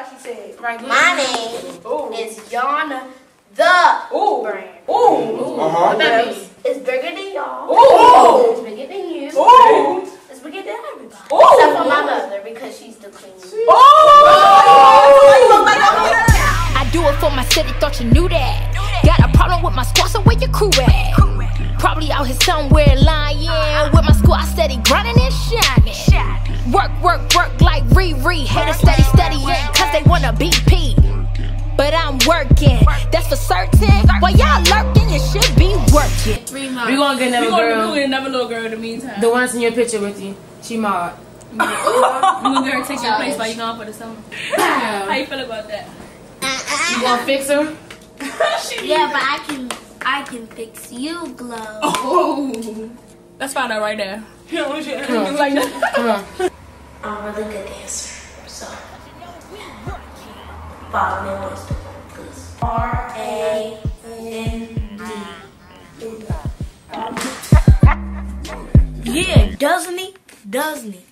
she said. Right, My name is Yana the Brand. What that means? It's bigger than y'all. It's bigger than you. It's bigger than everybody. Except for my mother because she's the queen. I do it for my city, thought you knew that. Got a problem with my squad, so where your crew at? Probably out here somewhere lying. With my squad steady grinding and shining. Work, work, work like Riri. Haters steady, steady, yeah, cause they wanna BP. But I'm working, that's for certain. While y'all lurking, you should be working. We gonna get another girl. We gonna get another little girl in the meantime. The one that's in your picture with you. She Maud. We gonna get her to take your place while you gone for the summer. How you feel about that? You gonna fix her? Yeah, but I can fix you, Glow. Oh, let's find out right now. Come on. I'm a really good dancer, so follow me on Instagram, please. RAND. Yeah, doesn't he? Doesn't he?